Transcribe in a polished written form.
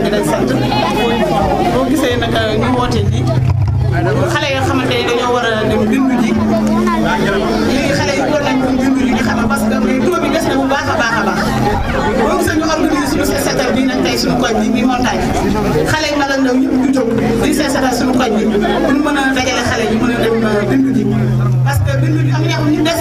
di leen sant boo gisee nag ñu woote nii xale yoo xamante ne dañoo war a dem bindu ji léegi xale yi war nañ ko bindu ji nga xam parce que taux bi des na bu baax a baax a baax boo gisee ñu organiser suñu set setal bii nag tey suñu koñ bi mi montagne xale yi mag ak ndaw ñëpp ñu jóg di set setal suñu koñ bi pour mën a dajale xale yi mën a dem bindu ji parce que bindu ji am na ñoo xam ñu des